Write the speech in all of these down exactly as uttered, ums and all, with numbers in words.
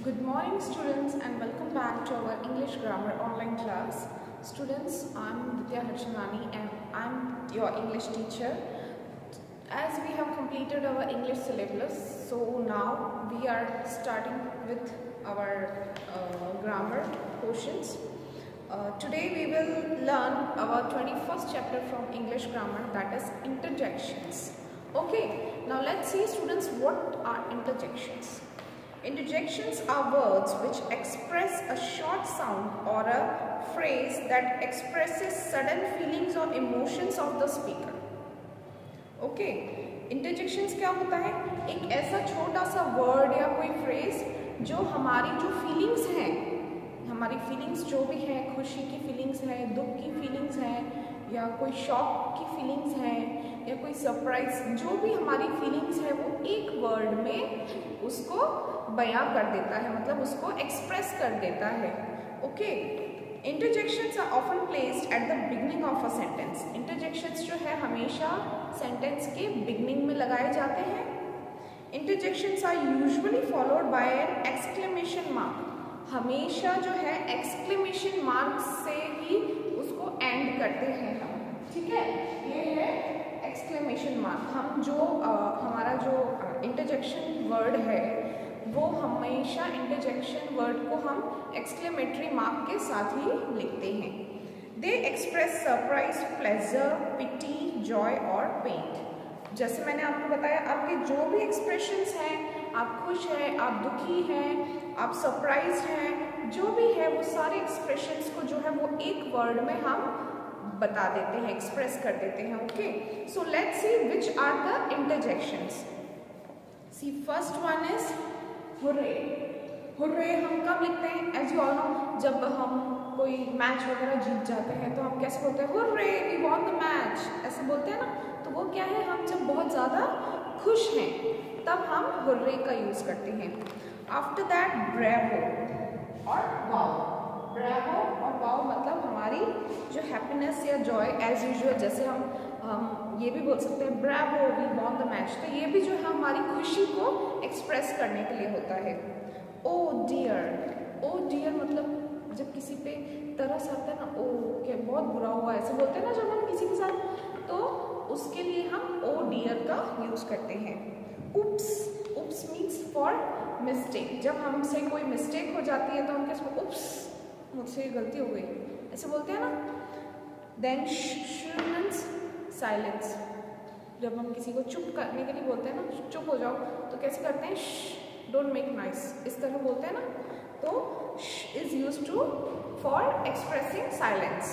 Good morning students and welcome back to our English grammar online class. Students, I'm Vidya Harchandani and I'm your English teacher. As we have completed our English syllabus, so now we are starting with our uh, grammar portions. Uh, today we will learn our twenty-first chapter from English grammar, that is interjections. Okay, now let's see students, what are interjections? Interjections are words which express a short sound or a phrase that expresses sudden feelings or emotions of the speaker. Okay, interjections क्या होता है? एक ऐसा छोटा सा word या कोई phrase जो हमारी जो फीलिंग्स हैं, हमारी फीलिंग्स जो भी हैं, खुशी की फीलिंग्स हैं, दुख की फीलिंग्स हैं, या कोई शॉक की फीलिंग्स हैं, या कोई सरप्राइज, जो भी हमारी फीलिंग्स है वो एक वर्ड में उसको बयां कर देता है, मतलब उसको एक्सप्रेस कर देता है. Okay, interjections are often placed at the beginning of a sentence. Interjections जो है हमेशा सेंटेंस के बिगनिंग में लगाए जाते हैं. Interjections are usually followed by an exclamation mark. हमेशा जो है एक्सक्लेमेशन मार्क से ही उसको एंड करते हैं हम. ठीक है, ये है एक्सक्लेमेशन मार्क. हम जो आ, हमारा जो इंटरजेक्शन वर्ड है वो हमेशा इंटरजेक्शन वर्ड को हम एक्सक्लेमेटरी मार्क के साथ ही लिखते हैं. They express surprise, pleasure, pity, joy और पेन. जैसे मैंने आपको बताया, आपके जो भी एक्सप्रेशंस हैं, आप खुश हैं, आप दुखी हैं, आप सरप्राइज हैं, जो भी है वो सारे एक्सप्रेशंस को जो है वो एक वर्ड में हम बता देते हैं, एक्सप्रेस कर देते हैं. Okay, so let's see which are the interjections. See first one is hurrah. Hurrah हम कब लिखते हैं? एज यू ऑल नो, जब हम कोई मैच वगैरह जीत जाते हैं तो हम कैसे बोलते हैं? Hurrah, we won the match, ऐसे बोलते हैं ना. तो वो क्या है, हम जब बहुत ज़्यादा खुश हैं तब हम हुर्रे का यूज़ करते हैं. आफ्टर दैट ब्रेवो और वाओ. ब्रेवो और वाओ मतलब हमारी जो हैप्पीनेस या जॉय, एज यूजुअल जैसे हम हम ये भी बोल सकते हैं bravo, we won the match. तो ये भी जो है हमारी खुशी को एक्सप्रेस करने के लिए होता है. ओ डियर. ओ डियर मतलब जब किसी पे तरस आता है ना, ओ क्या बहुत बुरा हुआ, ऐसे बोलते हैं ना जब हम किसी के साथ, तो उसके लिए हम ओ डियर का यूज़ करते हैं. Oops. Oops means for mistake. जब हमसे कोई मिस्टेक हो जाती है तो हम कैसे, उप्स मुझसे गलती हो गई, ऐसे बोलते हैं ना. देन श मीन्स साइलेंस. जब हम किसी को चुप करने के लिए बोलते हैं ना, चुप हो जाओ, तो कैसे करते हैं? डोंट मेक नॉइस, इस तरह बोलते हैं ना. तो sh is use to for expressing silence.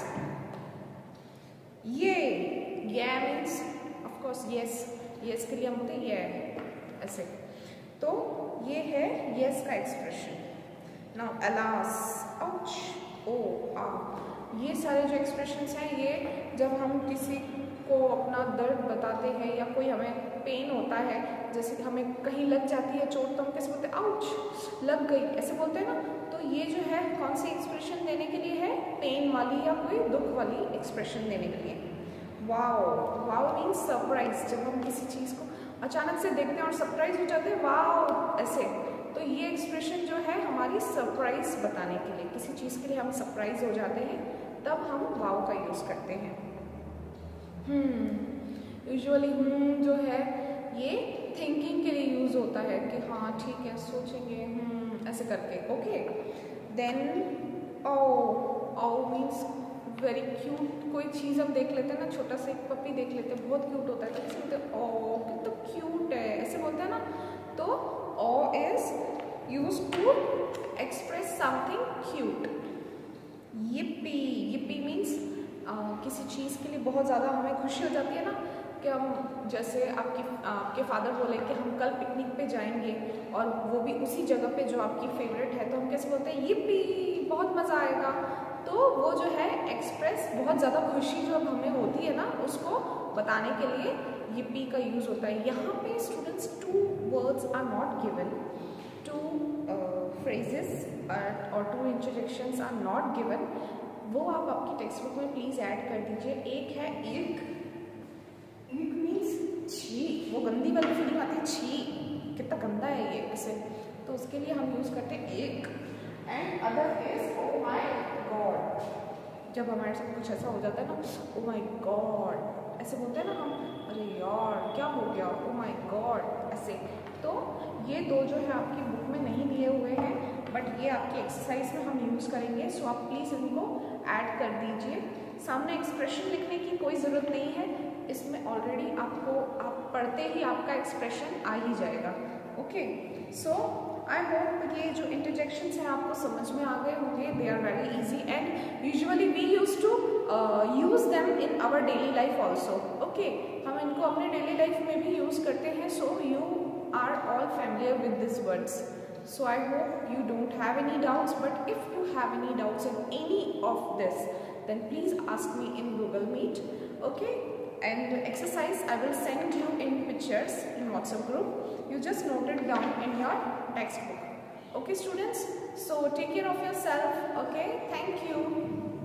ये ये means of course yes. Yes के लिए हम बोलते हैं ये, ऐसे. तो ये है यस का expression. Now alas, ouch, oh, ah. ये सारे जो एक्सप्रेशंस हैं, ये जब हम किसी को अपना दर्द बताते हैं या कोई हमें पेन होता है, जैसे कि हमें कहीं लग जाती है चोट, तो हम कैसे बोलते हैं? आउच, लग गई, ऐसे बोलते हैं ना. तो ये जो है कौन सी एक्सप्रेशन देने के लिए है? पेन वाली या कोई दुख वाली एक्सप्रेशन देने के लिए. वाओ. Wow means surprise. जब हम किसी चीज़ को अचानक से देखते हैं और सरप्राइज हो जाते हैं, वाओ, ऐसे. तो ये एक्सप्रेशन जो है हमारी सरप्राइज बताने के लिए, किसी चीज़ के लिए हम सरप्राइज हो जाते हैं तब हम वाओ का यूज़ करते हैं. हम्म यूजुअली हम्म जो है ये थिंकिंग के लिए यूज़ होता है कि हाँ ठीक है, सोचेंगे, हम्म ऐसे करके. Okay, then oh. Oh means very cute. कोई चीज़ हम देख लेते हैं ना, छोटा सा एक पपी देख लेते हैं, बहुत क्यूट होता है, तो कैसे बोलते हैं? ओ कितना क्यूट है, ऐसे बोलते हैं ना. तो oh is use to express something cute. yippee. yippee मीन्स किसी चीज़ के लिए बहुत ज़्यादा हमें खुशी हो जाती है ना, कि हम जैसे आपकी आपके फादर बोले कि हम कल पिकनिक पे जाएंगे और वो भी उसी जगह पे जो आपकी फेवरेट है, तो हम कैसे बोलते हैं? yippee, बहुत मज़ा आएगा. तो वो जो है एक्सप्रेस बहुत ज़्यादा खुशी जो हमें होती है ना, उसको बताने के लिए yippee का यूज़ होता है. यहाँ पे students two words are not given, two phrases और two interjections are not given. वो आप आपकी टेक्स्ट बुक में प्लीज़ ऐड कर दीजिए. एक है इक. इक मीन्स छी. वो गंदी वाली फीलिंग आती है, छी कितना गंदा है ये, ऐसे. तो उसके उसके लिए हम यूज़ करते हैं एक, and other is oh my God. जब हमारे साथ कुछ ऐसा हो जाता है ना, ओ माई गॉड ऐसे बोलते हैं ना हम, अरे यार क्या हो गया, ओ माई गॉड ऐसे। तो ये दो जो है आपकी बुक में नहीं दिए हुए हैं, बट ये आपकी एक्सरसाइज में हम यूज़ करेंगे, सो आप प्लीज़ इनको ऐड कर दीजिए। सामने एक्सप्रेशन लिखने की कोई ज़रूरत नहीं है, इसमें ऑलरेडी आपको आप पढ़ते ही आपका एक्सप्रेशन आ ही जाएगा। ओके, सो आई होप ये जो इंटरजेक्शंस हैं आपको समझ में आ गए होंगे। They are very easy and usually we use to use them in our daily life also. Okay, हम इनको अपने डेली लाइफ में भी यूज़ करते हैं, so you are all familiar with this words. So I hope you don't have any doubts, but if you have any doubts in any of this, then please ask me in Google Meet. Okay, and exercise I will send you in pictures in WhatsApp group. You just note it down in your textbook. Okay students, so take care of yourself. Okay, thank you.